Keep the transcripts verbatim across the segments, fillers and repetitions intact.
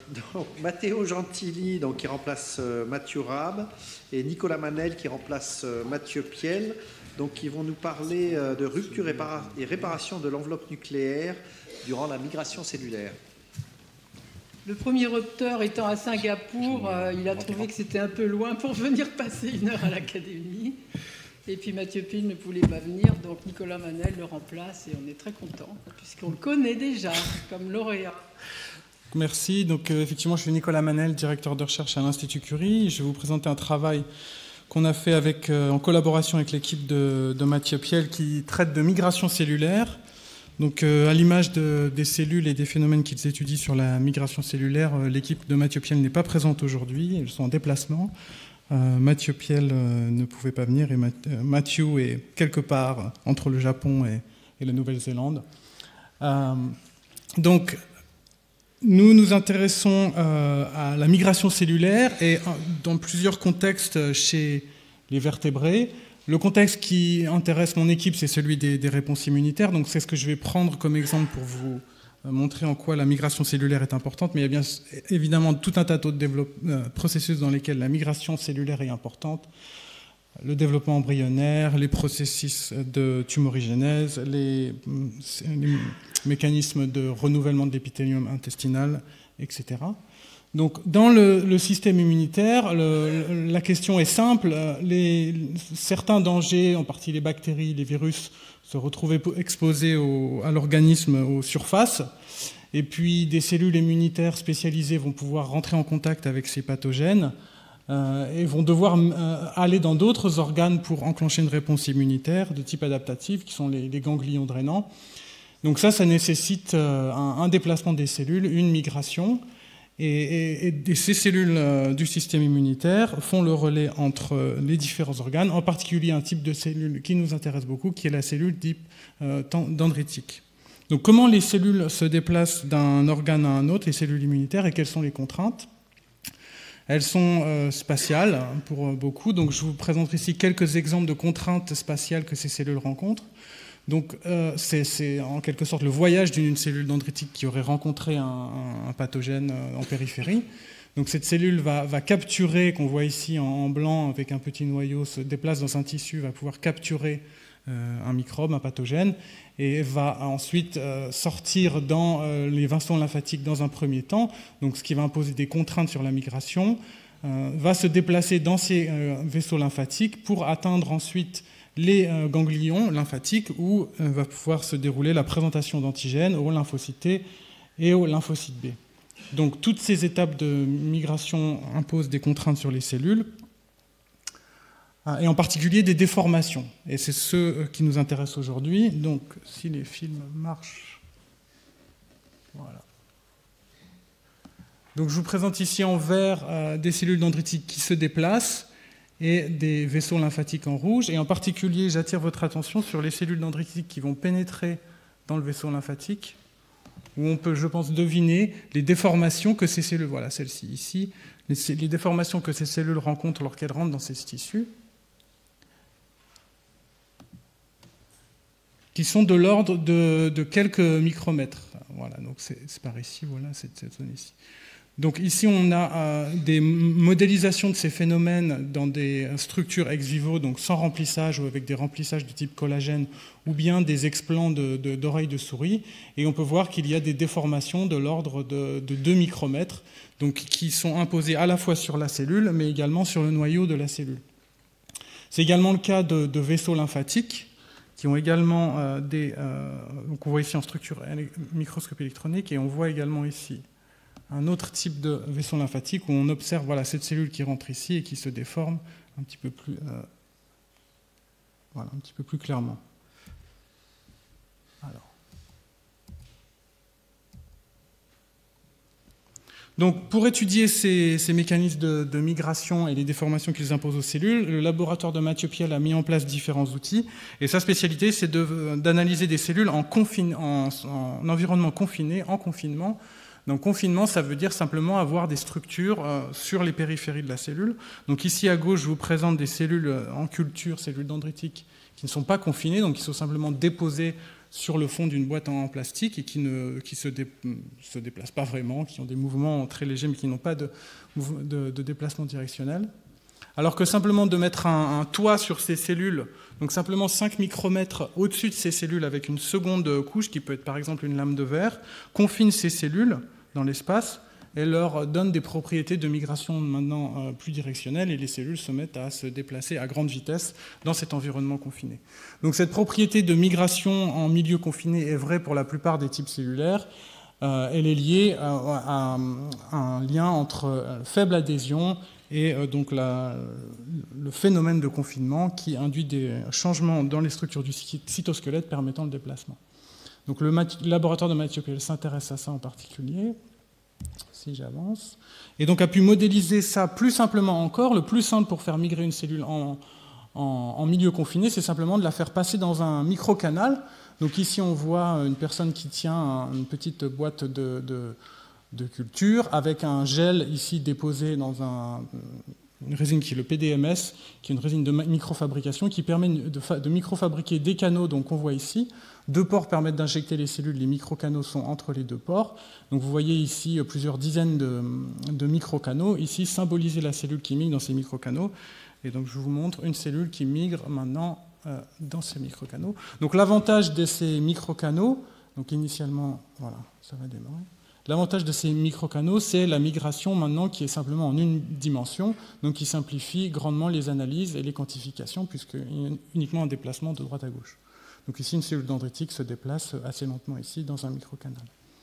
Donc, Matteo Gentili, donc, qui remplace euh, Mathieu Rabe, et Nicolas Manel, qui remplace euh, Mathieu Piel, donc, qui vont nous parler euh, de rupture répara et réparation de l'enveloppe nucléaire durant la migration cellulaire. Le premier opteur étant à Singapour, euh, il a trouvé que c'était un peu loin pour venir passer une heure à l'académie. Et puis Mathieu Piel ne voulait pas venir, donc Nicolas Manel le remplace et on est très content, puisqu'on le connaît déjà comme lauréat. Merci. Donc, euh, effectivement, je suis Nicolas Manel, directeur de recherche à l'Institut Curie. Je vais vous présenter un travail qu'on a fait avec, euh, en collaboration avec l'équipe de, de Mathieu Piel qui traite de migration cellulaire. Donc, euh, à l'image de, des cellules et des phénomènes qu'ils étudient sur la migration cellulaire, euh, l'équipe de Mathieu Piel n'est pas présente aujourd'hui. Ils sont en déplacement. Euh, Mathieu Piel euh, ne pouvait pas venir et Mathieu est quelque part entre le Japon et, et la Nouvelle-Zélande. Euh, donc, nous nous intéressons euh, à la migration cellulaire et dans plusieurs contextes chez les vertébrés. Le contexte qui intéresse mon équipe, c'est celui des, des réponses immunitaires. Donc c'est ce que je vais prendre comme exemple pour vous montrer en quoi la migration cellulaire est importante. Mais il y a bien évidemment tout un tas d'autres euh, processus dans lesquels la migration cellulaire est importante. Le développement embryonnaire, les processus de tumorigénèse, les, les mécanismes de renouvellement de l'épithélium intestinal, et cetera. Donc, dans le, le système immunitaire, le, la question est simple. Les, certains dangers, en partie les bactéries, les virus, se retrouvent exposés au, à l'organisme aux surfaces. Et puis, des cellules immunitaires spécialisées vont pouvoir rentrer en contact avec ces pathogènes. Euh, et vont devoir euh, aller dans d'autres organes pour enclencher une réponse immunitaire de type adaptatif, qui sont les, les ganglions drainants. Donc ça, ça nécessite euh, un, un déplacement des cellules, une migration, et, et, et ces cellules euh, du système immunitaire font le relais entre les différents organes, en particulier un type de cellule qui nous intéresse beaucoup, qui est la cellule dite euh, dendritique. Donc comment les cellules se déplacent d'un organe à un autre, les cellules immunitaires, et quelles sont les contraintes ? Elles sont euh, spatiales pour beaucoup, donc je vous présente ici quelques exemples de contraintes spatiales que ces cellules rencontrent. Donc euh, c'est en quelque sorte le voyage d'une cellule dendritique qui aurait rencontré un, un pathogène en périphérie. Donc cette cellule va, va capturer, qu'on voit ici en, en blanc avec un petit noyau, se déplace dans un tissu, va pouvoir capturer euh, un microbe, un pathogène, et va ensuite euh, sortir dans euh, les vaisseaux lymphatiques dans un premier temps, donc ce qui va imposer des contraintes sur la migration, euh, va se déplacer dans ces euh, vaisseaux lymphatiques pour atteindre ensuite les euh, ganglions lymphatiques où euh, va pouvoir se dérouler la présentation d'antigènes aux lymphocytes T et aux lymphocytes B. Donc toutes ces étapes de migration imposent des contraintes sur les cellules, et en particulier des déformations. Et c'est ce qui nous intéresse aujourd'hui. Donc, si les films marchent... Voilà. Donc, je vous présente ici en vert euh, des cellules dendritiques qui se déplacent et des vaisseaux lymphatiques en rouge. Et en particulier, j'attire votre attention sur les cellules dendritiques qui vont pénétrer dans le vaisseau lymphatique, où on peut, je pense, deviner les déformations que ces cellules... Voilà, celle-ci, ici. Les, les déformations que ces cellules rencontrent lorsqu'elles rentrent dans ces tissus, qui sont de l'ordre de, de quelques micromètres. Voilà, donc c'est par ici, voilà, cette, cette zone ici. Donc ici, on a euh, des modélisations de ces phénomènes dans des structures ex vivo, donc sans remplissage ou avec des remplissages de type collagène, ou bien des explants d'oreilles de, de, de souris, et on peut voir qu'il y a des déformations de l'ordre de, de deux micromètres, donc qui sont imposées à la fois sur la cellule, mais également sur le noyau de la cellule. C'est également le cas de, de vaisseaux lymphatiques, qui ont également euh, des... Euh, donc on voit ici en structure microscopie électronique, et on voit également ici un autre type de vaisseau lymphatique où on observe voilà, cette cellule qui rentre ici et qui se déforme un petit peu plus, euh, voilà, un petit peu plus clairement. Alors. Donc, pour étudier ces, ces mécanismes de, de migration et les déformations qu'ils imposent aux cellules, le laboratoire de Mathieu Piel a mis en place différents outils. Et sa spécialité, c'est d'analyser de, des cellules en, confine, en, en environnement confiné, en confinement. Donc, confinement, ça veut dire simplement avoir des structures euh, sur les périphéries de la cellule. Donc, ici à gauche, je vous présente des cellules en culture, cellules dendritiques, qui ne sont pas confinées, donc qui sont simplement déposées sur le fond d'une boîte en plastique et qui ne qui se, dé, se déplacent pas vraiment, qui ont des mouvements très légers mais qui n'ont pas de, de, de déplacement directionnel. Alors que simplement de mettre un, un toit sur ces cellules, donc simplement cinq micromètres au-dessus de ces cellules avec une seconde couche, qui peut être par exemple une lame de verre, confine ces cellules dans l'espace et leur donne des propriétés de migration maintenant euh, plus directionnelles, et les cellules se mettent à se déplacer à grande vitesse dans cet environnement confiné. Donc cette propriété de migration en milieu confiné est vraie pour la plupart des types cellulaires. Euh, elle est liée à, à, à un lien entre euh, faible adhésion et euh, donc la, le phénomène de confinement qui induit des changements dans les structures du cytosquelette permettant le déplacement. Donc le laboratoire de Mathieu Piel s'intéresse à ça en particulier. Si j'avance, et donc a pu modéliser ça plus simplement encore. Le plus simple pour faire migrer une cellule en, en, en milieu confiné, c'est simplement de la faire passer dans un microcanal. Donc ici, on voit une personne qui tient une petite boîte de, de, de culture avec un gel ici déposé dans un, une résine qui est le P D M S, qui est une résine de microfabrication qui permet de, de microfabriquer des canaux, donc on voit ici. Deux ports permettent d'injecter les cellules, les microcanaux sont entre les deux ports. Donc vous voyez ici plusieurs dizaines de, de microcanaux. Ici, symboliser la cellule qui migre dans ces microcanaux. Et donc je vous montre une cellule qui migre maintenant euh, dans ces microcanaux. Donc l'avantage de ces microcanaux, donc initialement, voilà, ça va démarrer. L'avantage de ces microcanaux, c'est la migration maintenant qui est simplement en une dimension, donc qui simplifie grandement les analyses et les quantifications, puisque uniquement un déplacement de droite à gauche. Donc ici, une cellule dendritique se déplace assez lentement ici dans un microcanal.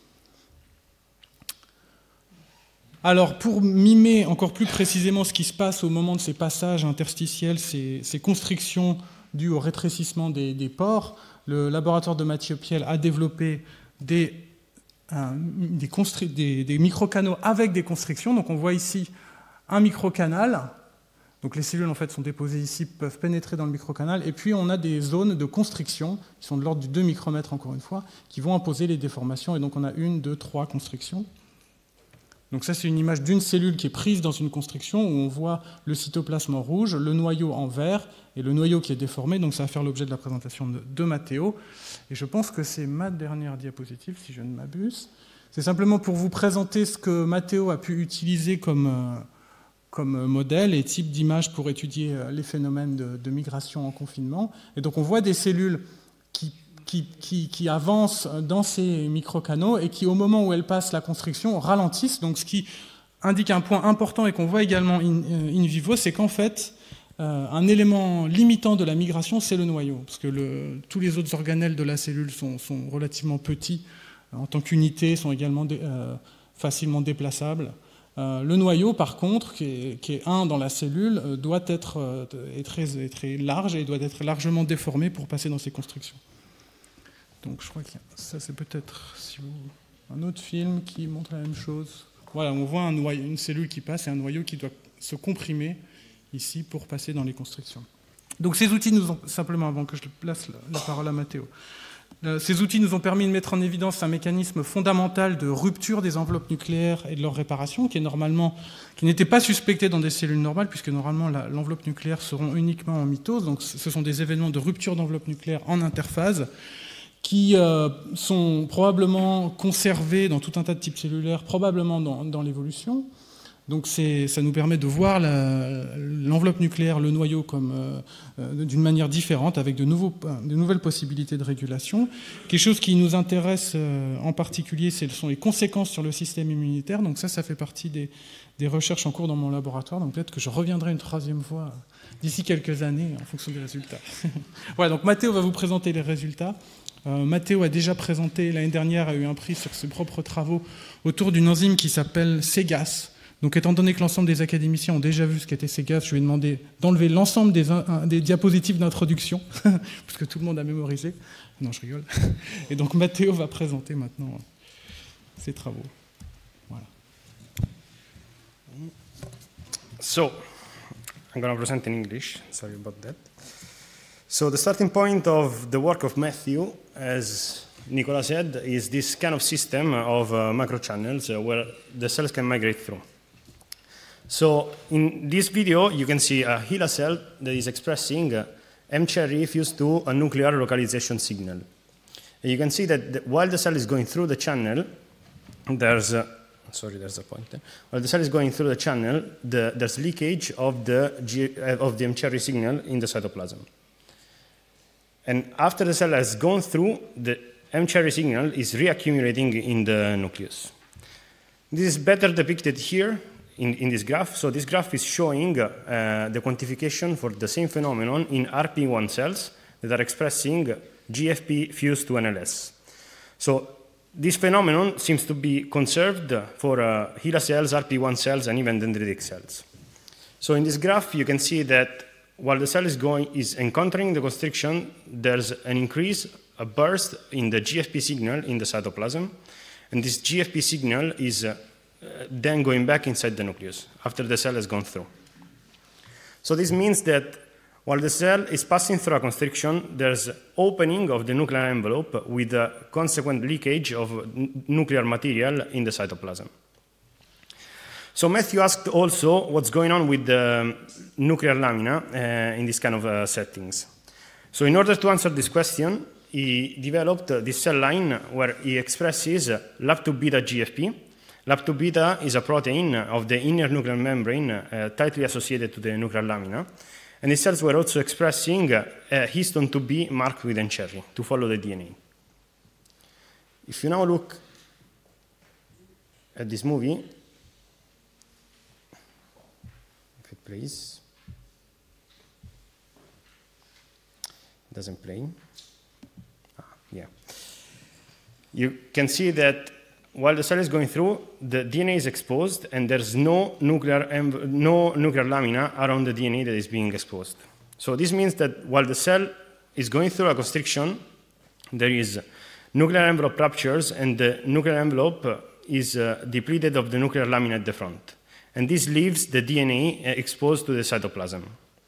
Alors, pour mimer encore plus précisément ce qui se passe au moment de ces passages interstitiels, ces, ces constrictions dues au rétrécissement des, des pores, le laboratoire de Mathieu Piel a développé des, euh, des, des, des microcanaux avec des constrictions. Donc on voit ici un microcanal. Donc les cellules en fait sont déposées ici, peuvent pénétrer dans le microcanal, et puis on a des zones de constriction, qui sont de l'ordre du deux micromètres encore une fois, qui vont imposer les déformations, et donc on a une, deux, trois constrictions. Donc ça c'est une image d'une cellule qui est prise dans une constriction, où on voit le cytoplasme en rouge, le noyau en vert, et le noyau qui est déformé, donc ça va faire l'objet de la présentation de, de Matteo. Et je pense que c'est ma dernière diapositive, si je ne m'abuse. C'est simplement pour vous présenter ce que Matteo a pu utiliser comme... Euh, comme modèle et type d'image pour étudier les phénomènes de, de migration en confinement. Et donc on voit des cellules qui, qui, qui, qui avancent dans ces microcanaux et qui, au moment où elles passent la constriction, ralentissent. Donc ce qui indique un point important et qu'on voit également in, in vivo, c'est qu'en fait, euh, un élément limitant de la migration, c'est le noyau. Parce que le, tous les autres organelles de la cellule sont, sont relativement petits en tant qu'unité, sont également dé, euh, facilement déplaçables. Euh, le noyau, par contre, qui est, qui est un dans la cellule, euh, doit être euh, est très, est très large et doit être largement déformé pour passer dans ces constructions. Donc je crois que ça c'est peut-être si vous... un autre film qui montre la même chose. Voilà, on voit un noyau, une cellule qui passe et un noyau qui doit se comprimer ici pour passer dans les constructions. Donc ces outils nous ont, simplement avant que je place la, la parole à Matteo, ces outils nous ont permis de mettre en évidence un mécanisme fondamental de rupture des enveloppes nucléaires et de leur réparation, qui est normalement, qui n'était pas suspecté dans des cellules normales, puisque normalement la, l'enveloppe nucléaire seront uniquement en mitose. Donc ce sont des événements de rupture d'enveloppe nucléaire en interphase qui euh, sont probablement conservés dans tout un tas de types cellulaires, probablement dans, dans l'évolution. Donc c'est, ça nous permet de voir la, l'enveloppe nucléaire, le noyau, comme, euh, d'une manière différente, avec de, nouveaux, de nouvelles possibilités de régulation. Quelque chose qui nous intéresse euh, en particulier, ce sont les conséquences sur le système immunitaire. Donc ça, ça fait partie des, des recherches en cours dans mon laboratoire. Donc peut-être que je reviendrai une troisième fois d'ici quelques années en fonction des résultats. Voilà, donc Matteo va vous présenter les résultats. Euh, Matteo a déjà présenté, l'année dernière, a eu un prix sur ses propres travaux autour d'une enzyme qui s'appelle Ségase. Donc, étant donné que l'ensemble des académiciens ont déjà vu ce qu'était Ségase, je lui ai demandé d'enlever l'ensemble des, des diapositives d'introduction, parce que tout le monde a mémorisé. Non, je rigole. Et donc, Matteo va présenter maintenant ses travaux. Voilà. So, I'm going to present in English. Sorry about that. So, the starting point of the work of Matthew, as Nicola said, is this kind of system of uh, macro channels uh, where the cells can migrate through. So in this video, you can see a HeLa cell that is expressing uh, M-cherry fused to a nuclear localization signal. And you can see that the, while the cell is going through the channel, there's a, sorry, there's a point there. While the cell is going through the channel, the, there's leakage of the, G, uh, of the mCherry signal in the cytoplasm. And after the cell has gone through, the mCherry signal is reaccumulating in the nucleus. This is better depicted here in, in this graph. So this graph is showing uh, the quantification for the same phenomenon in R P one cells that are expressing G F P fused to N L S. So this phenomenon seems to be conserved for uh, HeLa cells, R P one cells, and even dendritic cells. So in this graph, you can see that while the cell is, going, is encountering the constriction, there's an increase, a burst in the G F P signal in the cytoplasm. And this G F P signal is uh, then going back inside the nucleus after the cell has gone through. So this means that while the cell is passing through a constriction, there's opening of the nuclear envelope with a consequent leakage of nuclear material in the cytoplasm. So Matthew asked also what's going on with the nuclear lamina uh, in this kind of uh, settings. So in order to answer this question, he developed uh, this cell line where he expresses uh, lab two beta G F P. lab two beta is a protein of the inner nuclear membrane uh, tightly associated to the nuclear lamina. And these cells were also expressing uh, a histone two B marked with mCherry to follow the D N A. If you now look at this movie, if it plays, it doesn't play. Ah, yeah. You can see that while the cell is going through, the D N A is exposed, and there's no nuclear, no nuclear lamina around the D N A that is being exposed. So this means that while the cell is going through a constriction, there is nuclear envelope ruptures, and the nuclear envelope is uh, depleted of the nuclear lamina at the front. And this leaves the D N A exposed to the cytoplasm.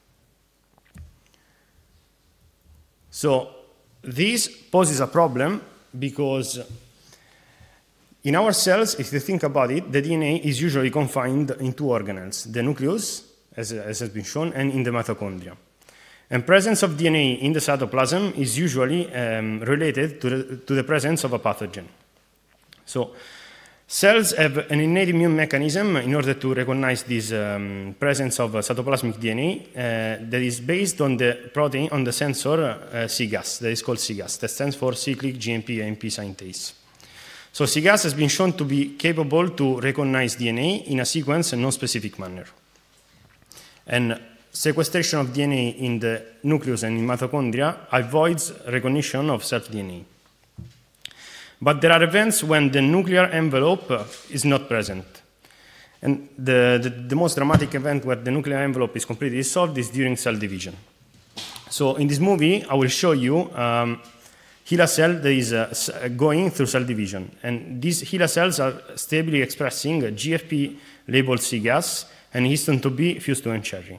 So this poses a problem because in our cells, if you think about it, the D N A is usually confined in two organelles, the nucleus, as, as has been shown, and in the mitochondria. And presence of D N A in the cytoplasm is usually um, related to the, to the presence of a pathogen. So cells have an innate immune mechanism in order to recognize this um, presence of uh, cytoplasmic D N A uh, that is based on the protein, on the sensor uh, C Gas, that is called C Gas, that stands for cyclic G M P A M P syntase. So C Gas has been shown to be capable to recognize D N A in a sequence and non-specific manner. And sequestration of D N A in the nucleus and in mitochondria avoids recognition of self-D N A. But there are events when the nuclear envelope is not present. And the, the, the most dramatic event where the nuclear envelope is completely dissolved is during cell division. So in this movie, I will show you um, HeLa cell that is uh, going through cell division. And these HeLa cells are stably expressing G F P labeled C Gas and histone two B fused to mCherry.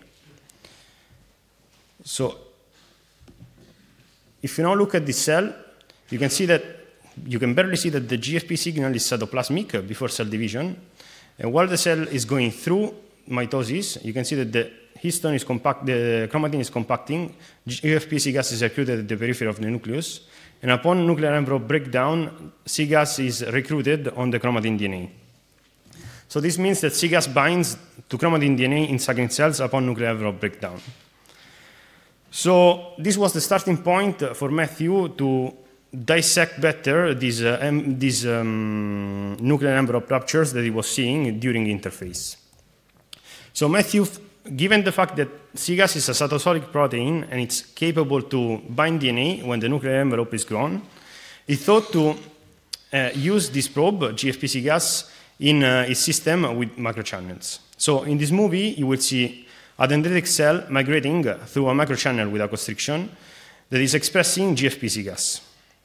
So if you now look at this cell, you can see that you can barely see that the G F P signal is cytoplasmic before cell division. And while the cell is going through mitosis, you can see that the histone is compact, the chromatin is compacting, G F P C Gas is recruited at the periphery of the nucleus, and upon nuclear envelope breakdown, C Gas is recruited on the chromatin D N A. So this means that C Gas binds to chromatin D N A in Sagrin cells upon nuclear envelope breakdown. So this was the starting point for Matthew to dissect better these, uh, um, these um, nuclear envelope ruptures that he was seeing during interphase. So Matthew, given the fact that C Gas is a cytosolic protein and it's capable to bind D N A when the nuclear envelope is gone, he thought to uh, use this probe, G F P C Gas, in uh, his system with microchannels. So in this movie, you will see a dendritic cell migrating through a microchannel with a constriction that is expressing G F P C Gas.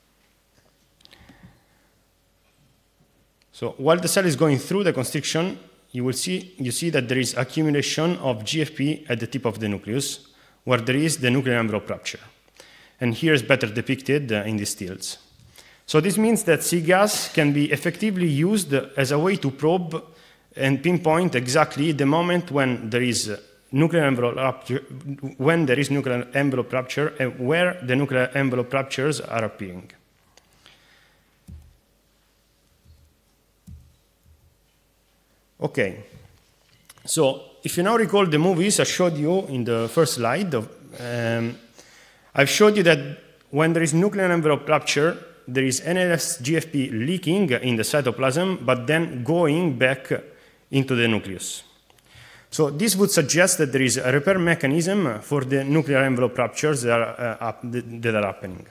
So while the cell is going through the constriction, you will see, you see that there is accumulation of G F P at the tip of the nucleus, where there is the nuclear envelope rupture. And here is better depicted uh, in these stills. So this means that C Gas can be effectively used as a way to probe and pinpoint exactly the moment when there is nuclear envelope rupture, when there is nuclear envelope rupture, and where the nuclear envelope ruptures are appearing. Okay. So if you now recall the movies I showed you in the first slide, of, um, I've showed you that when there is nuclear envelope rupture, there is N L S G F P leaking in the cytoplasm, but then going back into the nucleus. So this would suggest that there is a repair mechanism for the nuclear envelope ruptures that are, uh, up, that are happening.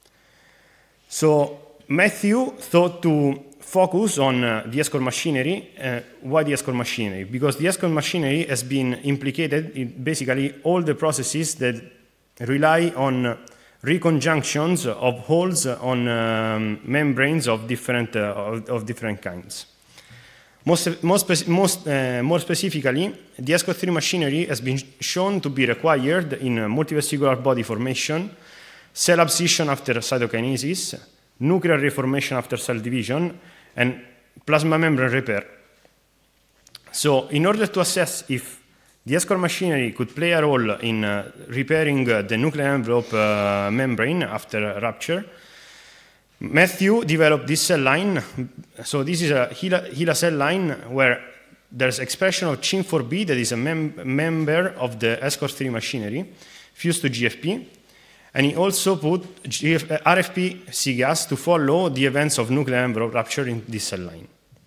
So Matthew thought to focus on uh, the ESCOR machinery. Uh, why the ESCOR machinery? Because the ESCOR machinery has been implicated in basically all the processes that rely on uh, reconjunctions of holes on um, membranes of different, uh, of, of different kinds. Most, most, most, uh, more specifically, the ESCOR three machinery has been shown to be required in uh, multivesicular body formation, cell abscission after cytokinesis, nuclear reformation after cell division, and plasma membrane repair. So in order to assess if the ESCOR machinery could play a role in uh, repairing uh, the nuclear envelope uh, membrane after rupture, Matthew developed this cell line. So this is a HeLa, HeLa cell line where there's expression of C H I M four B, that is a mem member of the ESCOR three machinery, fused to G F P. And he also put G F, uh, R F P C gas to follow the events of nuclear envelope rupture in this cell line.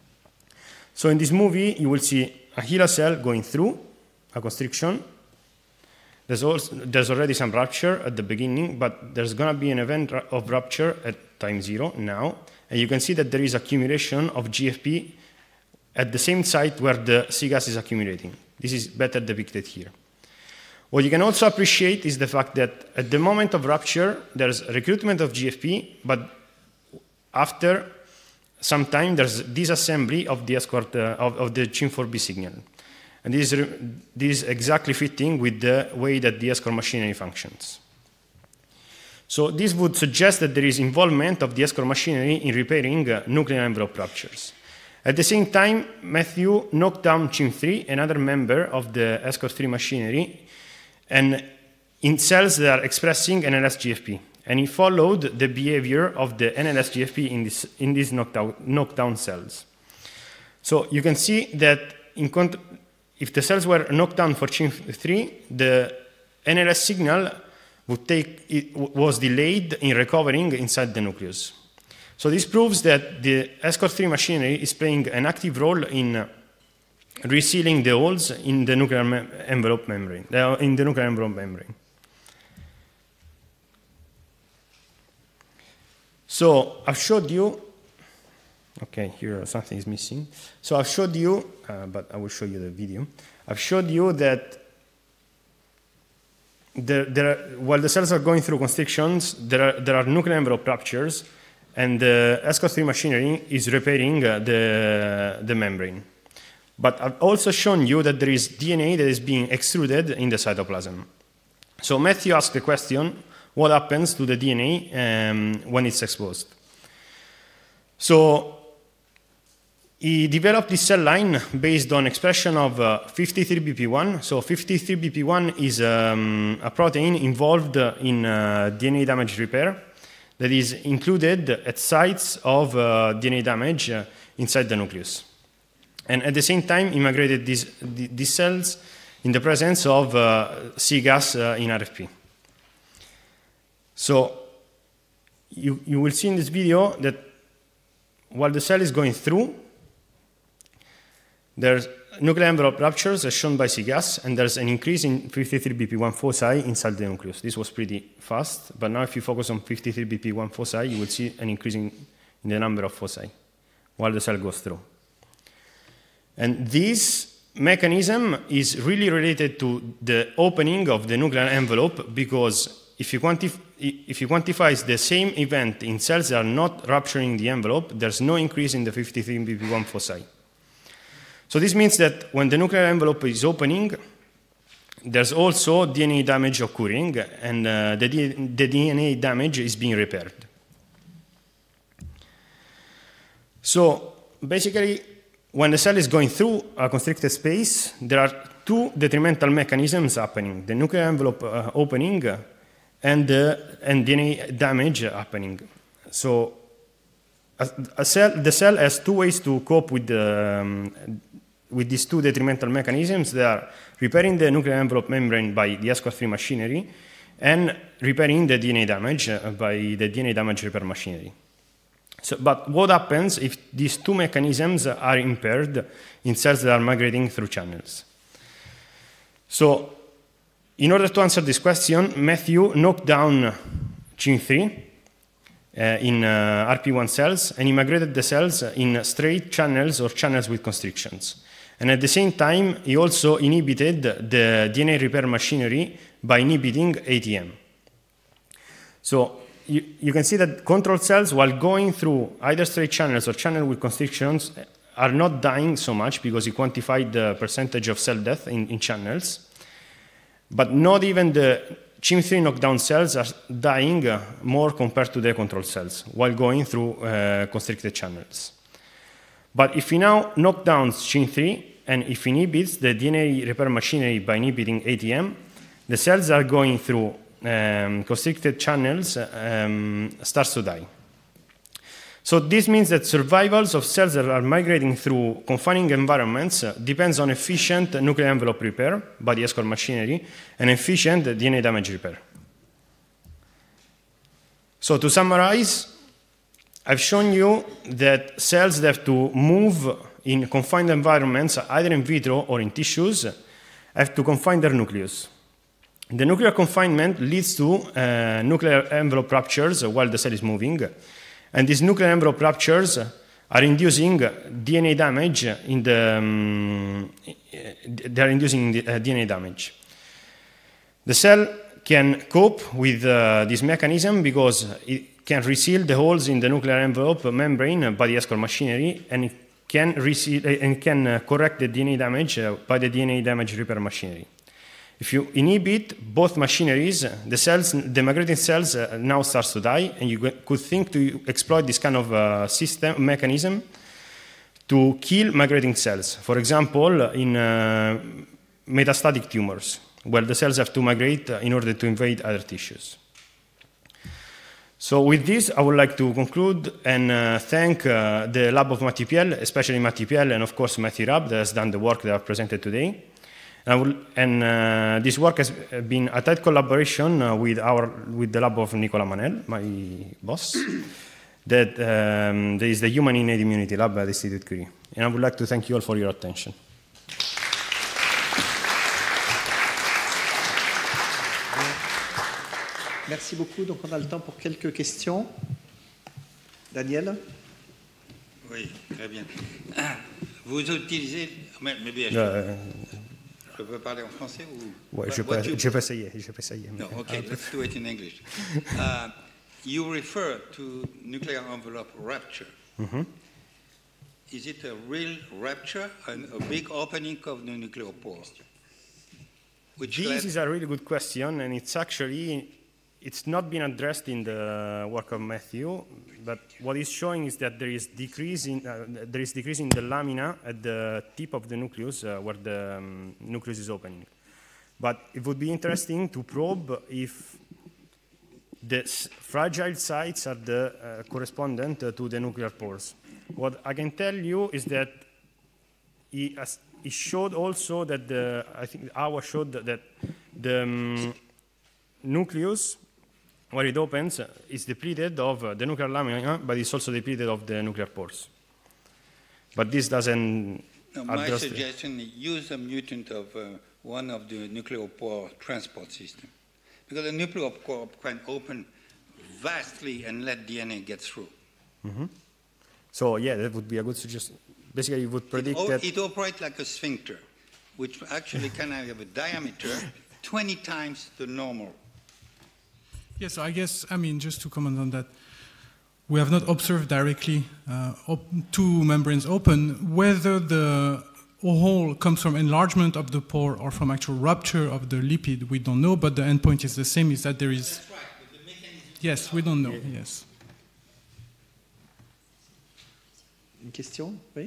So in this movie, you will see a HeLa cell going through a constriction. There's, also, there's already some rupture at the beginning, but there's going to be an event of rupture at time zero now. And you can see that there is accumulation of G F P at the same site where the C gas is accumulating. This is better depicted here. What you can also appreciate is the fact that at the moment of rupture, there's recruitment of G F P, but after some time, there's disassembly of the escort uh, of, of the C H I M four B signal. And this is, this is exactly fitting with the way that the ESCOR machinery functions. So this would suggest that there is involvement of the ESCOR machinery in repairing uh, nuclear envelope ruptures. At the same time, Matthew knocked down C H I M three, another member of the ESCOR three machinery, and in cells that are expressing N L S G F P. And he followed the behavior of the N L S G F P in, this, in these knockdown, knockdown cells. So you can see that in if the cells were knocked down for C H I M three, the N L S signal would take, it was delayed in recovering inside the nucleus. So this proves that the ESCOR three machinery is playing an active role in resealing the holes in the nuclear me envelope membrane, uh, in the nuclear envelope membrane. So I've showed you, okay, here something is missing. So I've showed you, uh, but I will show you the video. I've showed you that there, there are, while the cells are going through constrictions, there are, there are nuclear envelope ruptures, and the ESCOR three machinery is repairing uh, the, the membrane. But I've also shown you that there is D N A that is being extruded in the cytoplasm. So Matthew asked the question, what happens to the D N A um, when it's exposed? So he developed this cell line based on expression of uh, fifty-three B P one. So fifty-three B P one is um, a protein involved in uh, D N A damage repair that is included at sites of uh, D N A damage uh, inside the nucleus. And at the same time, he migrated these, these cells in the presence of uh, C gas uh, in R F P. So you, you will see in this video that while the cell is going through, there's nuclear envelope ruptures as shown by C gas, and there's an increase in fifty-three B P one foci inside the nucleus. This was pretty fast, but now if you focus on fifty-three B P one foci, you will see an increase in, in the number of foci while the cell goes through. And this mechanism is really related to the opening of the nuclear envelope, because if you, quantif if you quantify the same event in cells that are not rupturing the envelope, there's no increase in the fifty-three B P one foci. So this means that when the nuclear envelope is opening, there's also D N A damage occurring, and uh, the, D the D N A damage is being repaired. So basically, when the cell is going through a constricted space, there are two detrimental mechanisms happening: the nuclear envelope uh, opening and, uh, and D N A damage happening. So a, a cell, the cell has two ways to cope with the, um, with these two detrimental mechanisms, they are repairing the nuclear envelope membrane by the escort free machinery and repairing the D N A damage uh, by the D N A damage repair machinery. So, but what happens if these two mechanisms are impaired in cells that are migrating through channels? So, in order to answer this question, Matthew knocked down C H I M three uh, in uh, R P one cells, and he migrated the cells in straight channels or channels with constrictions. And at the same time, he also inhibited the D N A repair machinery by inhibiting A T M. So, You, you can see that control cells, while going through either straight channels or channel with constrictions, are not dying so much because he quantified the percentage of cell death in, in channels. But not even the C H I M three knockdown cells are dying uh, more compared to the control cells while going through uh, constricted channels. But if we now knock down C H I M three and if inhibits the D N A repair machinery by inhibiting A T M, the cells are going through Um, constricted channels um, starts to die. So this means that survivals of cells that are migrating through confining environments uh, depends on efficient nuclear envelope repair by the escort machinery and efficient D N A damage repair. So to summarize, I've shown you that cells that have to move in confined environments, either in vitro or in tissues, have to confine their nucleus. The nuclear confinement leads to uh, nuclear envelope ruptures while the cell is moving, and these nuclear envelope ruptures are inducing D N A damage in the, um, they are inducing the, uh, D N A damage. The cell can cope with uh, this mechanism because it can reseal the holes in the nuclear envelope membrane by the escort machinery, and it can, reseal, uh, and can uh, correct the D N A damage uh, by the D N A damage repair machinery. If you inhibit both machineries, the cells, the migrating cells uh, now starts to die, and you could think to exploit this kind of uh, system mechanism to kill migrating cells. For example, in uh, metastatic tumors, where the cells have to migrate uh, in order to invade other tissues. So with this, I would like to conclude and uh, thank uh, the lab of Mathieu Piel, especially Mathieu Piel, and of course Mathieu Rab, that has done the work that I've presented today. And, will, and uh, this work has been a tight collaboration uh, with, our, with the lab of Nicolas Manel, my boss, that, um, that is the Human Innate Immunity Lab at Institut Curie. And I would like to thank you all for your attention. Merci beaucoup. Donc on a le temps pour quelques questions. Daniel? Oui, très bien. Vous utilisez... Mais, mais bien, Euh, je peux parler en français ou... ouais, je, peux, you... je peux essayer. Je peux essayer. No, okay, let's do it in English. Uh, you refer to nuclear envelope rupture. Mm-hmm. Is it a real rupture and a big opening of the nuclear pore? Which This led... is a really good question, and it's actually, it's not been addressed in the work of Matthew, but what he's showing is that there is decrease in, uh, there is decrease in the lamina at the tip of the nucleus, uh, where the um, nucleus is opening. But it would be interesting to probe if the fragile sites are the uh, correspondent uh, to the nuclear pores. What I can tell you is that he, has, he showed also that the, I think Awa showed that the um, nucleus, where it opens, uh, is depleted of uh, the nuclear lamina, but it's also depleted of the nuclear pores. But this doesn't No, my address suggestion is use a mutant of uh, one of the nuclear pore transport system. Because the nuclear pore can open vastly and let D N A get through. Mm-hmm. So yeah, that would be a good suggestion. Basically, you would predict it, that... It operates like a sphincter, which actually can have a diameter twenty times the normal. Yes, I guess, I mean, just to comment on that, we have not observed directly uh, op two membranes open. Whether the hole comes from enlargement of the pore or from actual rupture of the lipid, we don't know, but the endpoint is the same, is that there is... That's right, but the mechanism... Yes, we don't know, yes. Une question? Oui?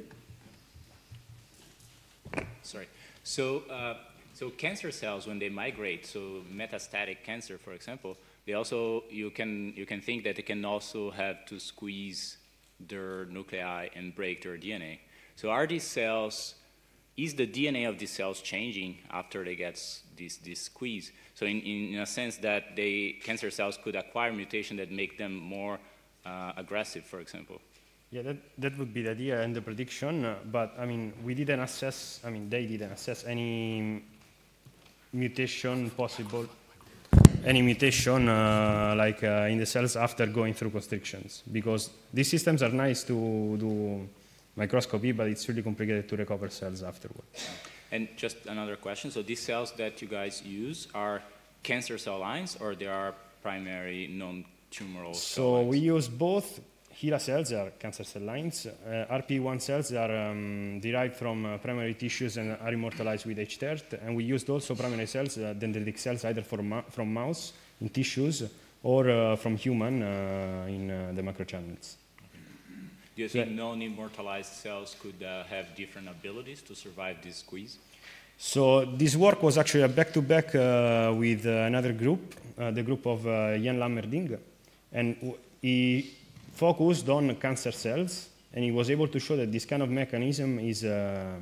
Sorry. So, uh, so cancer cells, when they migrate, so metastatic cancer, for example, they also, you can, you can think that they can also have to squeeze their nuclei and break their D N A. So are these cells is the D N A of these cells changing after they get this, this squeeze? So in, in, in a sense that they, cancer cells could acquire mutation that make them more uh, aggressive, for example. Yeah, that, that would be the idea and the prediction, uh, but I mean, we didn't assess, I mean, they didn't assess any mutation possible, any mutation uh, like uh, in the cells after going through constrictions, because these systems are nice to do microscopy, but it's really complicated to recover cells afterwards. And just another question, so these cells that you guys use are cancer cell lines, or they are primary non-tumoral cell So lines? we use both. HeLa cells are cancer cell lines. Uh, R P E one cells are um, derived from uh, primary tissues and are immortalized with H thirty. And we used also primary cells, uh, dendritic cells, either from, ma from mouse in tissues or uh, from human uh, in uh, the microchannels. Do you think non-immortalized cells could uh, have different abilities to survive this squeeze? So this work was actually a back-to-back -back, uh, with uh, another group, uh, the group of uh, Jan Lammerding, and he focused on cancer cells, and he was able to show that this kind of mechanism is, uh,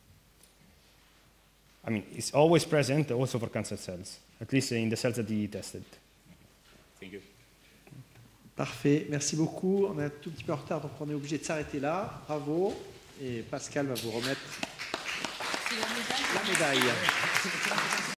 I mean, it's always present also for cancer cells, at least in the cells that he tested. Thank you. Parfait, merci beaucoup. On est un tout petit peu en retard, donc on est obligé de s'arrêter là. Bravo. Et Pascal va vous remettre la médaille.